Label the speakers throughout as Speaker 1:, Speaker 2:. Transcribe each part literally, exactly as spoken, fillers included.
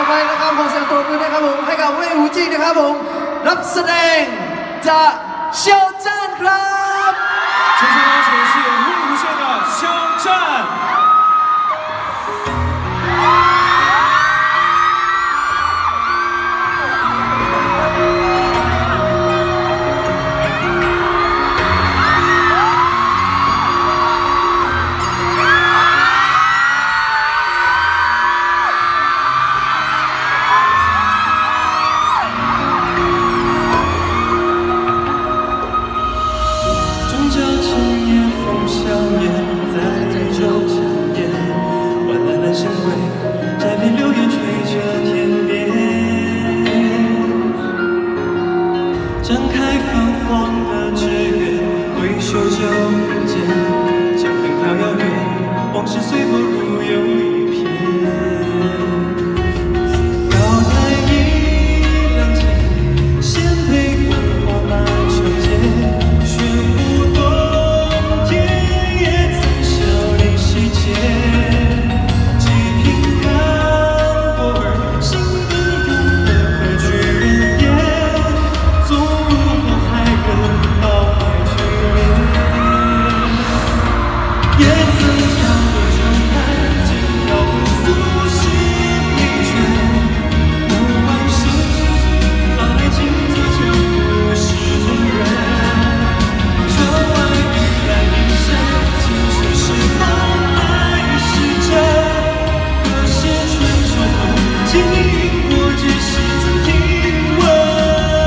Speaker 1: ไปนะครับขอเสียงตบมือนะครับผมให้กับเว่ยหูจี้นะครับผมรับแสดงจากเซียวจันครับ
Speaker 2: 掌声有请饰演魏无羡的肖战。
Speaker 3: 展开泛黄的纸鸢，挥袖就人间，江灯飘遥远，往事随波逐流一片。高台一两千，仙杯光华满长街，玄武洞天也曾笑脸西街。几瓶看过儿，心的永恒何惧人言？纵入火海，更饱怀眷恋。也曾唱过长叹，今朝不诉心一圈。能挽手，把爱情做江湖事中人。窗外雨来云山，今世是梦还是真？隔世春秋后，情因果只是曾听闻。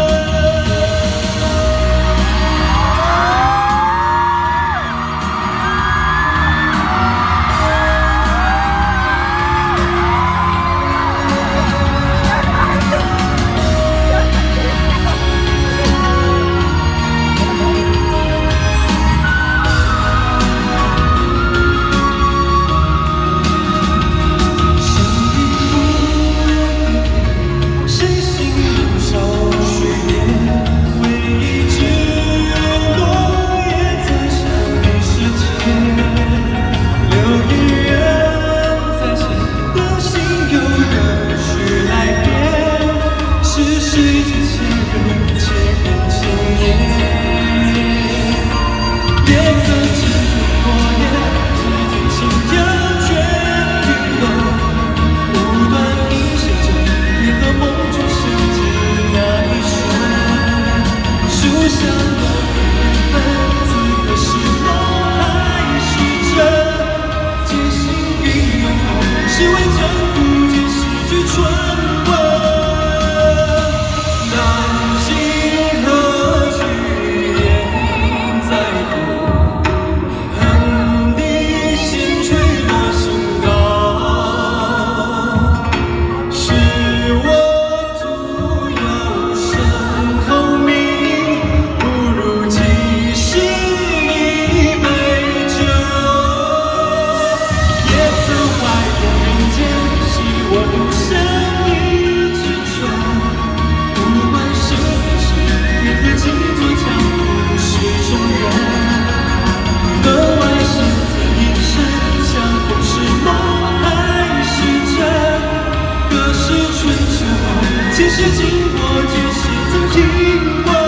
Speaker 3: 前世经过，只是曾听闻。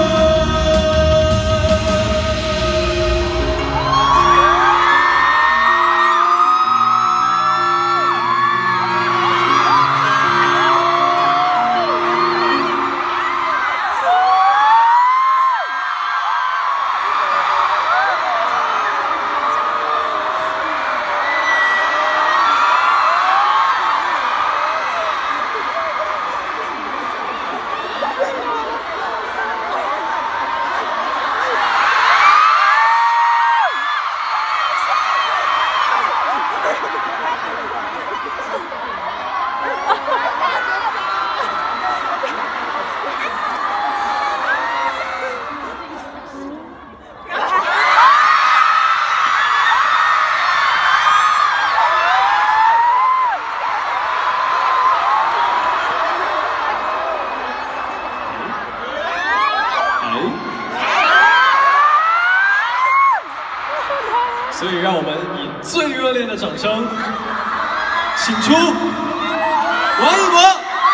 Speaker 2: 所以，让我们以最热烈的掌声，请出王一博。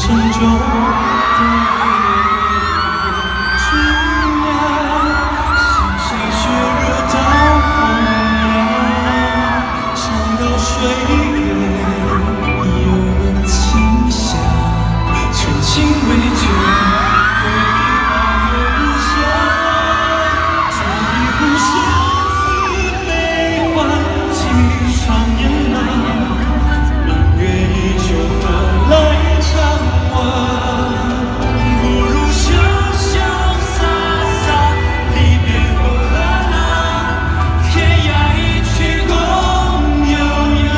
Speaker 3: 中的巨量，心情血热到荒凉，想到水源有人倾向，纯情未绝，有地方有故乡，这一壶相思悲欢，几场年浪，明月依旧何来长望？不如潇潇洒洒，离别后何浪？天涯一曲共悠扬。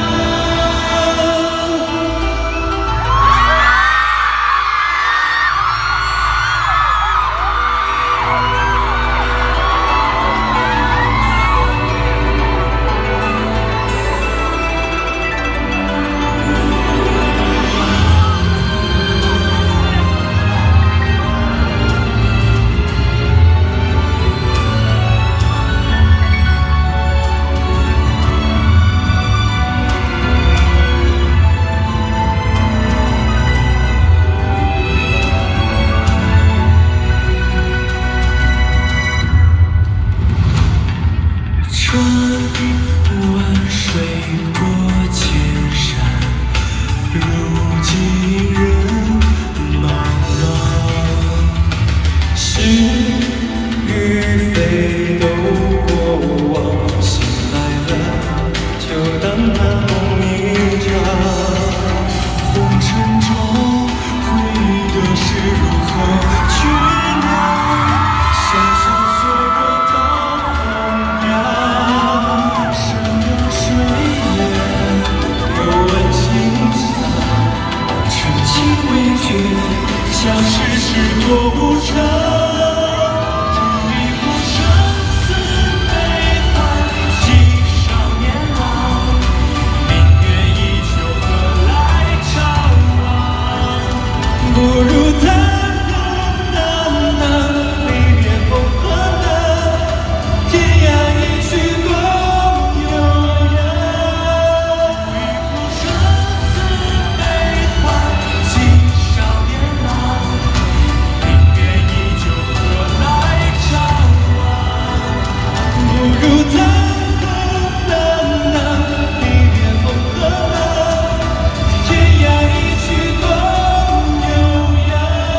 Speaker 3: 穿万水过千山，如今人茫茫。是与非都过往，醒来了就当那梦一场。红尘中回忆的是如何去让？像小说过到荒凉，山流水远，有问情长，纯情未绝，像世事多无常。这一壶生死悲欢，几少年浪，明月依旧何来长望？不如淡淡淡淡，离别后何难？天涯一曲共悠扬。一壶生死悲欢，几少年浪，明月依旧何来长望？不如淡淡淡淡，离别后何难？天涯一曲共悠扬。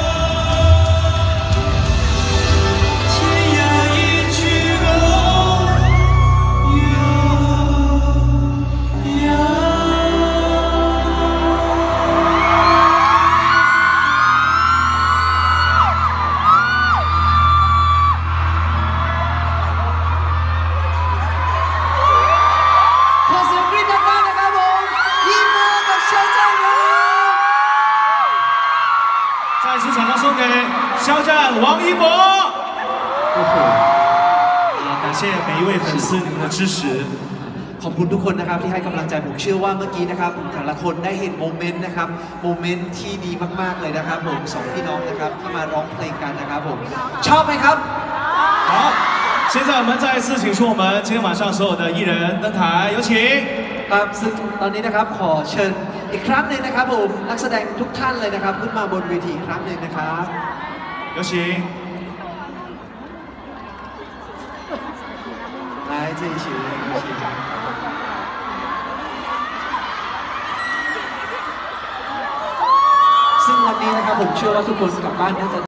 Speaker 3: 天涯一曲共悠扬。
Speaker 1: ขอเสียงกรี๊ดดังๆนะครับผม一波กับ肖战ครับ
Speaker 2: 再次场上送给肖战王一博。
Speaker 1: โอ้โห
Speaker 2: 啊，感谢每一位粉丝你们的支持。
Speaker 1: ขอบคุณทุกคนนะครับที่ให้กำลังใจผมเชื่อว่าเมื่อกี้นะครับแต่ละคนได้เห็นโมเมนต์นะครับโมเมนต์ที่ดีมากๆเลยนะครับผมสองพี่น้องนะครับที่มาร้องเพลงกันนะครับผมชอบไหมครับ
Speaker 2: 好，现在我们再一次请出我们今天晚上所有的艺人登台，有请。
Speaker 1: ครับซึ่งตอนนี้นะครับขอเชิญอีกครั้งหนึ่งนะครับผมนักแสดงทุกท่านเลยนะครับขึ้นมาบนเวทีอีกครั้งหนึ่งนะครับ
Speaker 2: 有请。
Speaker 1: 来这一起一起ซึ่งวันนี้นะครับผมเชื่อว่าทุกคนกลับบ้านน่าจะ